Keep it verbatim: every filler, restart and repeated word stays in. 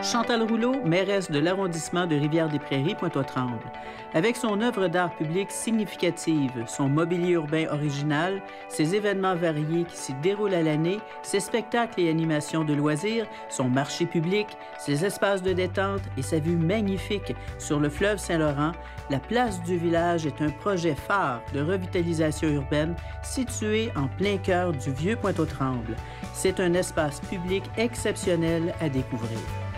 Chantal Rouleau, mairesse de l'arrondissement de Rivière-des-Prairies, Pointe-aux-Trembles. Avec son œuvre d'art public significative, son mobilier urbain original, ses événements variés qui s'y déroulent à l'année, ses spectacles et animations de loisirs, son marché public, ses espaces de détente et sa vue magnifique sur le fleuve Saint-Laurent, la place du village est un projet phare de revitalisation urbaine situé en plein cœur du vieux Pointe-aux-Trembles. C'est un espace public exceptionnel à découvrir.